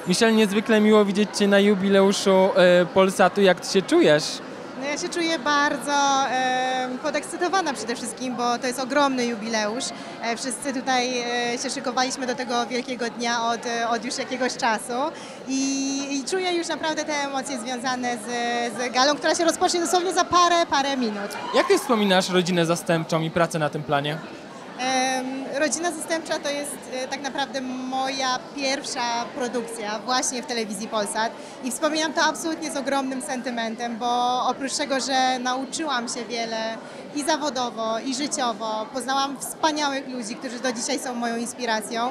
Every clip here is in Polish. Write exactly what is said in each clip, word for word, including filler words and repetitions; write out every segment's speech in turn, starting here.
Michelle, niezwykle miło widzieć Cię na jubileuszu e, Polsatu. Jak Ty się czujesz? No ja się czuję bardzo e, podekscytowana przede wszystkim, bo to jest ogromny jubileusz. E, wszyscy tutaj e, się szykowaliśmy do tego wielkiego dnia od, od już jakiegoś czasu i, i czuję już naprawdę te emocje związane z, z galą, która się rozpocznie dosłownie za parę, parę minut. Jak Ty wspominasz rodzinę zastępczą i pracę na tym planie? Rodzina Zastępcza to jest tak naprawdę moja pierwsza produkcja właśnie w telewizji Polsat i wspominam to absolutnie z ogromnym sentymentem, bo oprócz tego, że nauczyłam się wiele i zawodowo, i życiowo, poznałam wspaniałych ludzi, którzy do dzisiaj są moją inspiracją.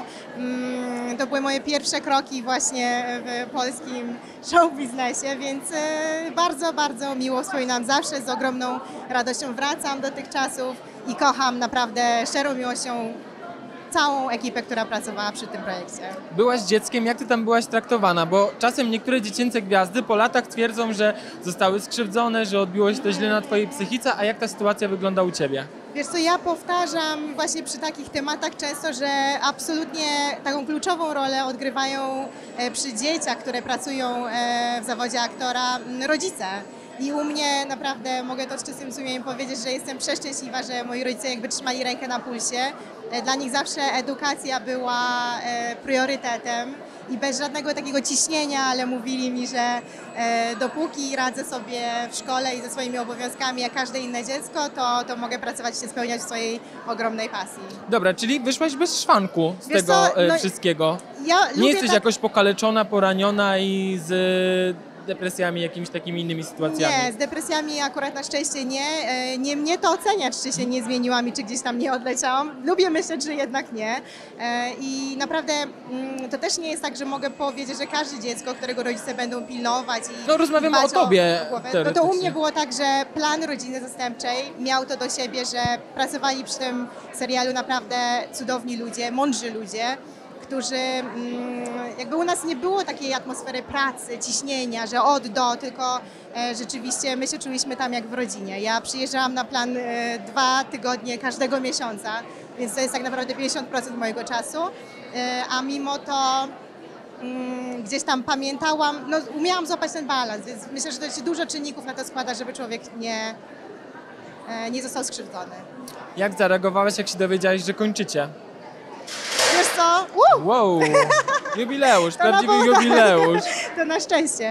To były moje pierwsze kroki właśnie w polskim show biznesie, więc bardzo, bardzo miło wspominam zawsze, z ogromną radością wracam do tych czasów i kocham naprawdę szczerą miłością całą ekipę, która pracowała przy tym projekcie. Byłaś dzieckiem, jak Ty tam byłaś traktowana? Bo czasem niektóre dziecięce gwiazdy po latach twierdzą, że zostały skrzywdzone, że odbiło się to źle na Twojej psychice, a jak ta sytuacja wygląda u Ciebie? Wiesz co, ja powtarzam właśnie przy takich tematach często, że absolutnie taką kluczową rolę odgrywają przy dzieciach, które pracują w zawodzie aktora, rodzice. I u mnie naprawdę mogę to z czystym sumieniem powiedzieć, że jestem przeszczęśliwa, że moi rodzice jakby trzymali rękę na pulsie. Dla nich zawsze edukacja była priorytetem i bez żadnego takiego ciśnienia, ale mówili mi, że dopóki radzę sobie w szkole i ze swoimi obowiązkami jak każde inne dziecko, to, to mogę pracować i się spełniać w swojej ogromnej pasji. Dobra, czyli wyszłaś bez szwanku z Wiesz tego co, no, wszystkiego. Ja Nie jesteś tak... jakoś pokaleczona, poraniona i z depresjami, jakimiś takimi innymi sytuacjami? Nie, z depresjami akurat na szczęście nie. Nie mnie to oceniać, czy się nie zmieniłam i czy gdzieś tam nie odleciałam. Lubię myśleć, że jednak nie. I naprawdę to też nie jest tak, że mogę powiedzieć, że każde dziecko, którego rodzice będą pilnować i No rozmawiamy o Tobie. O no to u mnie było tak, że plan rodziny zastępczej miał to do siebie, że pracowali przy tym serialu naprawdę cudowni ludzie, mądrzy ludzie, którzy, jakby u nas nie było takiej atmosfery pracy, ciśnienia, że od do, tylko rzeczywiście my się czuliśmy tam jak w rodzinie. Ja przyjeżdżałam na plan dwa tygodnie każdego miesiąca, więc to jest tak naprawdę pięćdziesiąt procent mojego czasu, a mimo to gdzieś tam pamiętałam, no umiałam złapać ten balans, więc myślę, że to się dużo czynników na to składa, żeby człowiek nie, nie został skrzywdzony. Jak zareagowałaś, jak się dowiedziałaś, że kończycie? Wiesz co? Uh! Wow, jubileusz, prawdziwy jubileusz. To na szczęście.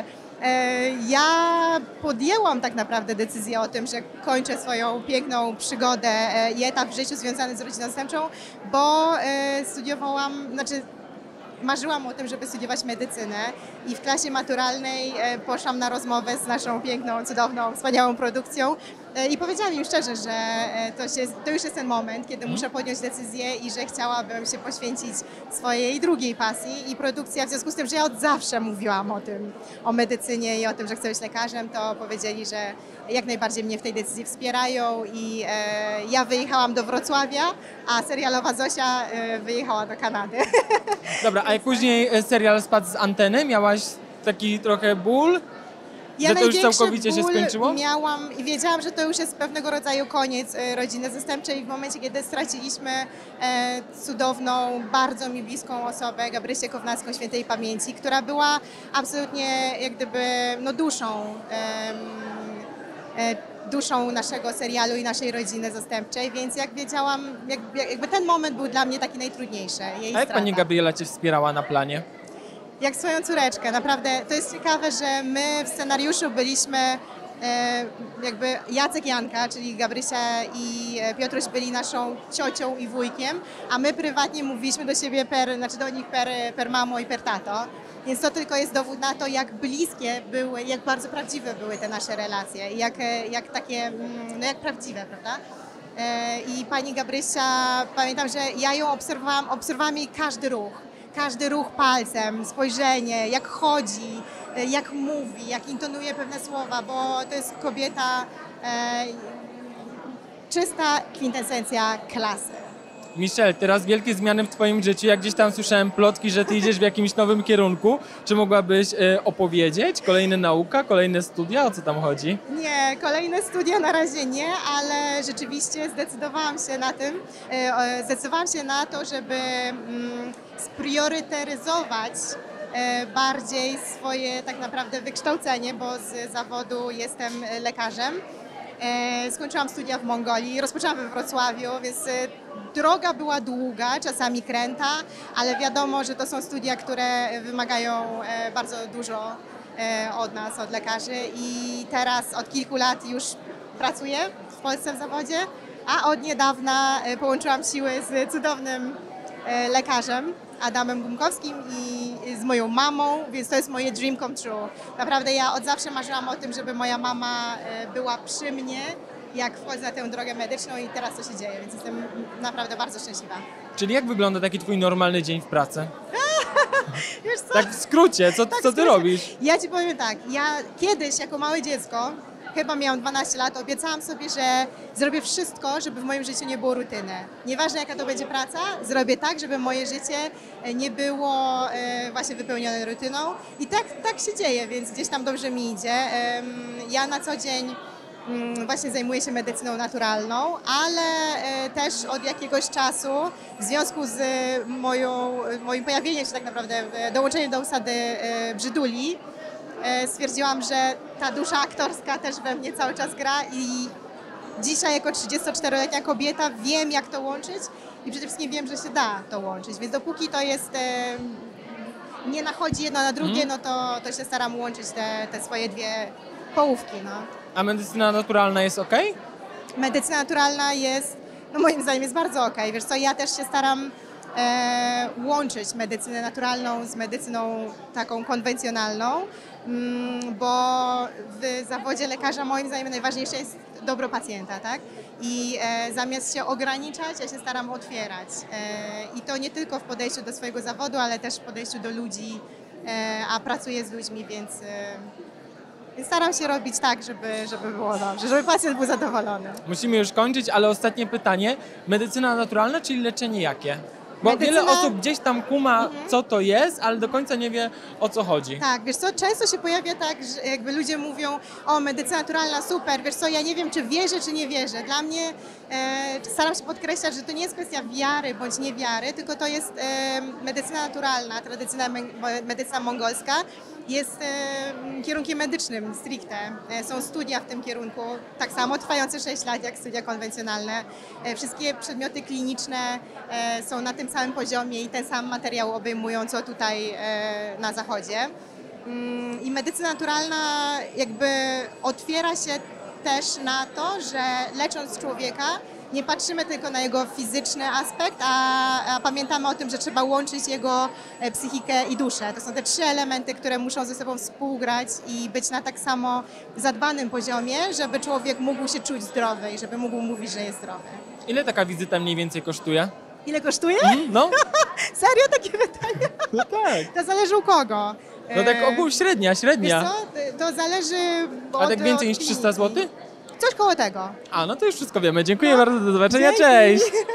Ja podjęłam tak naprawdę decyzję o tym, że kończę swoją piękną przygodę i etap w życiu związany z rodziną zastępczą, bo studiowałam, znaczy marzyłam o tym, żeby studiować medycynę i w klasie maturalnej poszłam na rozmowę z naszą piękną, cudowną, wspaniałą produkcją i powiedziałam im szczerze, że to, się, to już jest ten moment, kiedy muszę podjąć decyzję i że chciałabym się poświęcić swojej drugiej pasji i produkcja, w związku z tym, że ja od zawsze mówiłam o tym, o medycynie i o tym, że chcę być lekarzem, to powiedzieli, że jak najbardziej mnie w tej decyzji wspierają i e, ja wyjechałam do Wrocławia, a serialowa Zosia e, wyjechała do Kanady. Dobra, a jak później serial spadł z anteny, miałaś taki trochę ból? Ja że to już największy całkowicie się ból skończyło? miałam i wiedziałam, że to już jest pewnego rodzaju koniec rodziny zastępczej w momencie, kiedy straciliśmy e, cudowną, bardzo mi bliską osobę, Gabrysię Kownacką świętej pamięci, która była absolutnie jak gdyby no, duszą e, e, duszą naszego serialu i naszej rodziny zastępczej, więc jak wiedziałam, jak, jakby ten moment był dla mnie taki najtrudniejszy. Jej A jak strata. Pani Gabriela Cię wspierała na planie? Jak swoją córeczkę, naprawdę. To jest ciekawe, że my w scenariuszu byliśmy e, jakby Jacek Janka, czyli Gabrysia i Piotruś byli naszą ciocią i wujkiem, a my prywatnie mówiliśmy do siebie per, znaczy do nich per, per mamo i per tato. Więc to tylko jest dowód na to, jak bliskie były, jak bardzo prawdziwe były te nasze relacje i jak, jak takie, no jak prawdziwe, prawda? E, I pani Gabrysia, pamiętam, że ja ją obserwowałam, obserwowałam jej każdy ruch. Każdy ruch palcem, spojrzenie, jak chodzi, jak mówi, jak intonuje pewne słowa, bo to jest kobieta, e, czysta kwintesencja klasy. Michelle, teraz wielkie zmiany w Twoim życiu. Jak gdzieś tam słyszałem plotki, że Ty idziesz w jakimś nowym kierunku. Czy mogłabyś e, opowiedzieć? Kolejne nauka, kolejne studia? O co tam chodzi? Nie, kolejne studia na razie nie, ale rzeczywiście zdecydowałam się na tym, e, zdecydowałam się na to, żeby mm, spriorytetyzować e, bardziej swoje tak naprawdę wykształcenie, bo z zawodu jestem lekarzem. E, skończyłam studia w Mongolii, rozpoczęłam we Wrocławiu, więc e, droga była długa, czasami kręta, ale wiadomo, że to są studia, które wymagają e, bardzo dużo e, od nas, od lekarzy i teraz od kilku lat już pracuję w Polsce w zawodzie, a od niedawna e, połączyłam siły z cudownym e, lekarzem Adamem Gumkowskim i z moją mamą, więc to jest moje dream come true. Naprawdę ja od zawsze marzyłam o tym, żeby moja mama e, była przy mnie, jak wchodzę na tę drogę medyczną i teraz to się dzieje, więc jestem naprawdę bardzo szczęśliwa. Czyli jak wygląda taki twój normalny dzień w pracy? Wiesz co? Tak w skrócie, co, Tak, co ty słuchaj, robisz? Ja ci powiem tak, ja kiedyś jako małe dziecko, chyba miałam dwanaście lat, obiecałam sobie, że zrobię wszystko, żeby w moim życiu nie było rutyny. Nieważne jaka to będzie praca, zrobię tak, żeby moje życie e, nie było e, właśnie wypełnione rutyną i tak, tak się dzieje, więc gdzieś tam dobrze mi idzie. Em, Ja na co dzień mm, właśnie zajmuję się medycyną naturalną, ale e, też od jakiegoś czasu w związku z moją, moim pojawieniem się tak naprawdę, e, dołączeniem do usady e, Brzyduli, e, stwierdziłam, że ta dusza aktorska też we mnie cały czas gra i dzisiaj jako trzydziestoczteroletnia kobieta wiem, jak to łączyć i przede wszystkim wiem, że się da to łączyć, więc dopóki to jest, e, nie nachodzi jedno na drugie, Mhm. no to, to się staram łączyć te, te swoje dwie połówki, no. A medycyna naturalna jest ok? Medycyna naturalna jest, no moim zdaniem jest bardzo okej. Wiesz co, ja też się staram e, łączyć medycynę naturalną z medycyną taką konwencjonalną, mm, bo w zawodzie lekarza moim zdaniem najważniejsze jest dobro pacjenta, tak? I e, zamiast się ograniczać, ja się staram otwierać. E, I to nie tylko w podejściu do swojego zawodu, ale też w podejściu do ludzi, e, a pracuję z ludźmi, więc... E, Więc staram się robić tak, żeby, żeby było dobrze, żeby pacjent był zadowolony. Musimy już kończyć, ale ostatnie pytanie. Medycyna naturalna, czyli leczenie jakie? Bo Medycyna- wiele osób gdzieś tam kuma, co to jest, ale do końca nie wie, o co chodzi. Tak, wiesz co, często się pojawia tak, że jakby ludzie mówią, o medycyna naturalna, super, wiesz co, ja nie wiem, czy wierzę, czy nie wierzę. Dla mnie e, staram się podkreślać, że to nie jest kwestia wiary bądź niewiary, tylko to jest e, medycyna naturalna, tradycyjna me- medycyna mongolska. Jest e, kierunkiem medycznym stricte. E, są studia w tym kierunku, tak samo trwające sześć lat jak studia konwencjonalne. E, wszystkie przedmioty kliniczne e, są na tym samym poziomie i ten sam materiał obejmują, co tutaj e, na zachodzie. Mm, I medycyna naturalna jakby otwiera się też na to, że lecząc człowieka nie patrzymy tylko na jego fizyczny aspekt, a, a pamiętamy o tym, że trzeba łączyć jego e, psychikę i duszę. To są te trzy elementy, które muszą ze sobą współgrać i być na tak samo zadbanym poziomie, żeby człowiek mógł się czuć zdrowy i żeby mógł mówić, że jest zdrowy. Ile taka wizyta mniej więcej kosztuje? Ile kosztuje? Mm, No, Serio takie pytanie? no tak. To zależy u kogo. No tak E, ogół średnia, Wiesz średnia. co, to zależy od... A tak więcej niż od trzysta złotych? Coś koło tego. A, no to już wszystko wiemy. Dziękuję No, bardzo, do zobaczenia, dzięki. cześć!